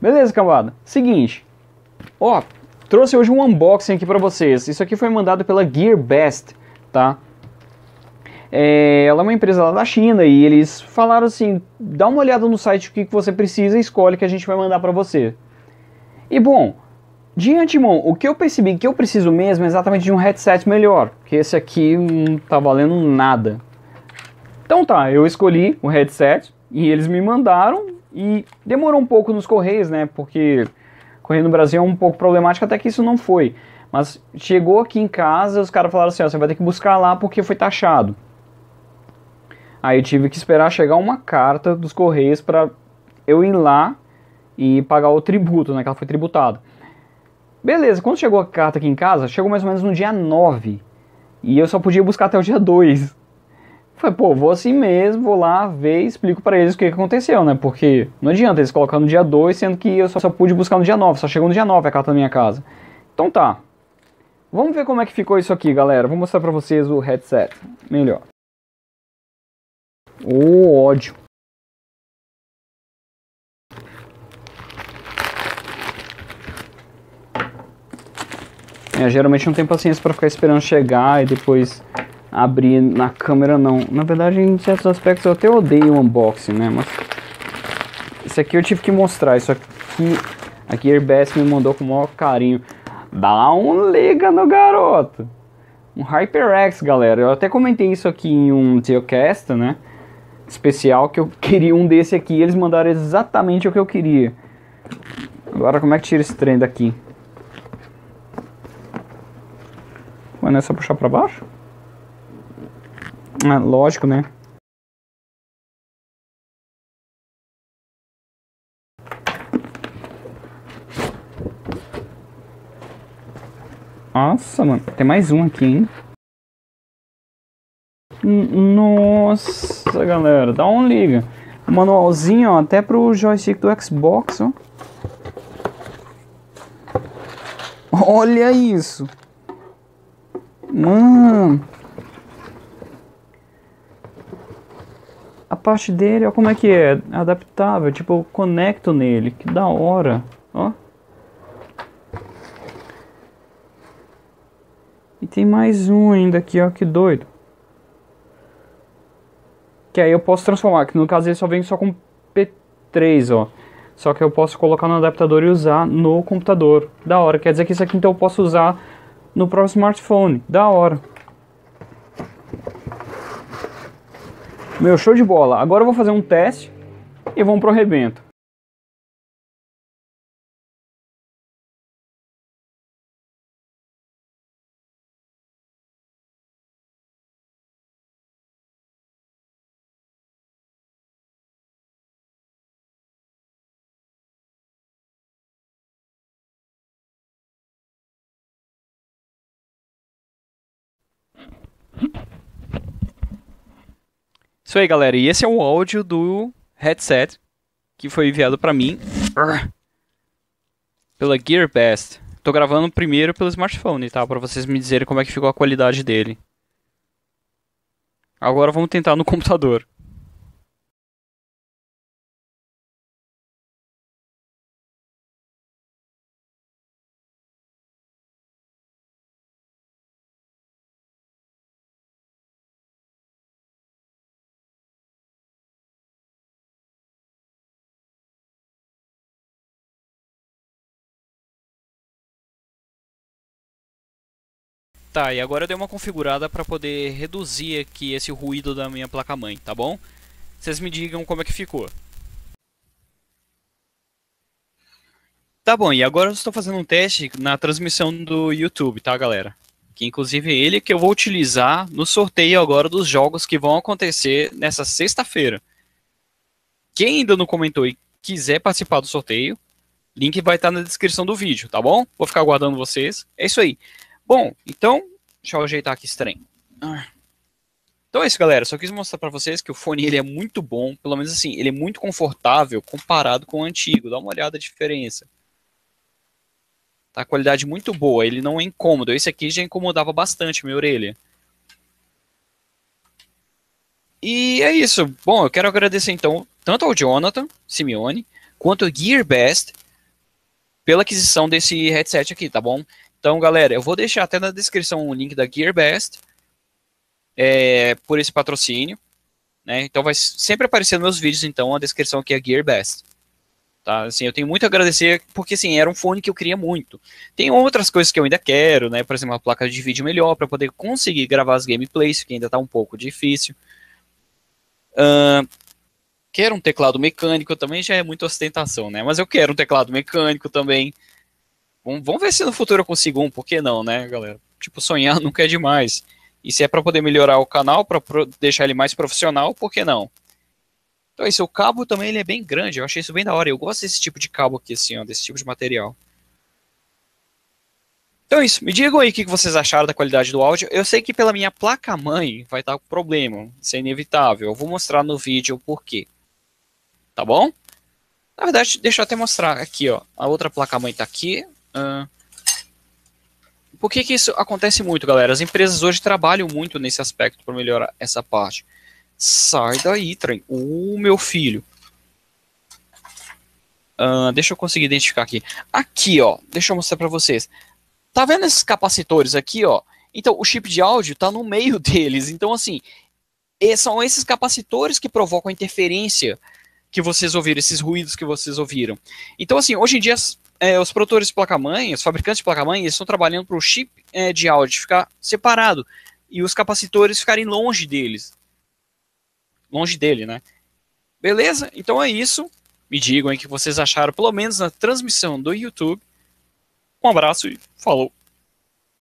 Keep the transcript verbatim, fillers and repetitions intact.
Beleza, cambada. Seguinte. Ó, trouxe hoje um unboxing aqui pra vocês. Isso aqui foi mandado pela GearBest, tá? É, ela é uma empresa lá da China e eles falaram assim, dá uma olhada no site o que você precisa e escolhe que a gente vai mandar pra você. E bom, de antemão, o que eu percebi que eu preciso mesmo é exatamente de um headset melhor, porque esse aqui não tá valendo nada. Então tá, eu escolhi o headset e eles me mandaram e demorou um pouco nos correios, né, porque correio no Brasil é um pouco problemático, até que isso não foi. Mas chegou aqui em casa, os caras falaram assim, ó, você vai ter que buscar lá porque foi taxado. Aí eu tive que esperar chegar uma carta dos correios pra eu ir lá e pagar o tributo, né, que ela foi tributada. Beleza, quando chegou a carta aqui em casa, chegou mais ou menos no dia nove. E eu só podia buscar até o dia dois. Falei, pô, vou assim mesmo, vou lá ver e explico pra eles o que aconteceu, né? Porque não adianta eles colocar no dia dois, sendo que eu só, só pude buscar no dia nove, só chegou no dia nove a carta na minha casa. Então tá. Vamos ver como é que ficou isso aqui, galera. Vou mostrar pra vocês o headset melhor. Ô, ódio. É, geralmente não tem paciência pra ficar esperando chegar e depois abrir na câmera, não. Na verdade, em certos aspectos eu até odeio o unboxing, né? Mas isso aqui eu tive que mostrar. Isso aqui a GearBest me mandou com o maior carinho. Dá um liga no garoto. Um HyperX, galera. Eu até comentei isso aqui em um Geocast, né? Especial, que eu queria um desse aqui e eles mandaram exatamente o que eu queria. Agora como é que tira esse trem daqui? Ué, não é só puxar pra baixo? Ah, lógico, né? Nossa, mano. Tem mais um aqui, hein? Nossa, galera. Dá um liga. O manualzinho, ó. Até pro joystick do Xbox, ó. Olha isso. Mano. A parte dele, ó, como é que é? Adaptável. Tipo, eu conecto nele. Que da hora. Ó. E tem mais um ainda aqui, ó, que doido. Que aí eu posso transformar, que no caso ele só vem só com P três, ó. Só que eu posso colocar no adaptador e usar no computador. Da hora, quer dizer que isso aqui então eu posso usar no próprio smartphone. Da hora. Meu, show de bola. Agora eu vou fazer um teste e vamos pro arrebento. Isso aí, galera. E esse é o áudio do headset que foi enviado pra mim pela GearBest. Tô gravando primeiro pelo smartphone, tá? Pra vocês me dizerem como é que ficou a qualidade dele. Agora vamos tentar no computador. Tá, e agora eu dei uma configurada para poder reduzir aqui esse ruído da minha placa-mãe, tá bom? Vocês me digam como é que ficou. Tá bom, e agora eu estou fazendo um teste na transmissão do YouTube, tá, galera? Que inclusive é ele que eu vou utilizar no sorteio agora dos jogos que vão acontecer nessa sexta-feira. Quem ainda não comentou e quiser participar do sorteio, link vai estar na descrição do vídeo, tá bom? Vou ficar aguardando vocês. É isso aí. Bom, então, deixa eu ajeitar aqui esse trem. Então é isso, galera. Só quis mostrar pra vocês que o fone ele é muito bom. Pelo menos assim, ele é muito confortável comparado com o antigo. Dá uma olhada a diferença. Tá, a qualidade muito boa. Ele não é incômodo. Esse aqui já incomodava bastante minha orelha. E é isso. Bom, eu quero agradecer então tanto ao Jonathan Simeone quanto ao GearBest pela aquisição desse headset aqui, tá bom? Então, galera, eu vou deixar até na descrição o link da GearBest, é, por esse patrocínio, né? Então vai sempre aparecer nos meus vídeos, então, a descrição aqui é GearBest. Tá? Assim, eu tenho muito a agradecer, porque assim, era um fone que eu queria muito. Tem outras coisas que eu ainda quero, né? Por exemplo, uma placa de vídeo melhor para poder conseguir gravar as gameplays, que ainda tá um pouco difícil. Uh, quero um teclado mecânico também, já é muita ostentação, né? Mas eu quero um teclado mecânico também. Vamos, vamos ver se no futuro eu consigo um, por que não, né, galera? Tipo, sonhar nunca é demais. E se é para poder melhorar o canal, para deixar ele mais profissional, por que não? Então, esse o cabo também ele é bem grande, eu achei isso bem da hora. Eu gosto desse tipo de cabo aqui, assim, ó, desse tipo de material. Então é isso, me digam aí o que vocês acharam da qualidade do áudio. Eu sei que pela minha placa-mãe vai estar com problema, isso é inevitável. Eu vou mostrar no vídeo o porquê. Tá bom? Na verdade, deixa eu até mostrar aqui, ó. A outra placa-mãe tá aqui. Uh... Por que que isso acontece muito, galera? As empresas hoje trabalham muito nesse aspecto para melhorar essa parte. Sai daí, trem. O meu filho. Uh, deixa eu conseguir identificar aqui. Aqui, ó. Deixa eu mostrar para vocês. Tá vendo esses capacitores aqui, ó? Então, o chip de áudio tá no meio deles. Então, assim, são esses capacitores que provocam a interferência que vocês ouviram, esses ruídos que vocês ouviram. Então, assim, hoje em dia, é, os produtores de placa-mãe, os fabricantes de placa-mãe, eles estão trabalhando para o chip é, de áudio ficar separado e os capacitores ficarem longe deles. Longe dele, né? Beleza? Então é isso. Me digam aí o que vocês acharam, pelo menos na transmissão do YouTube. Um abraço e falou!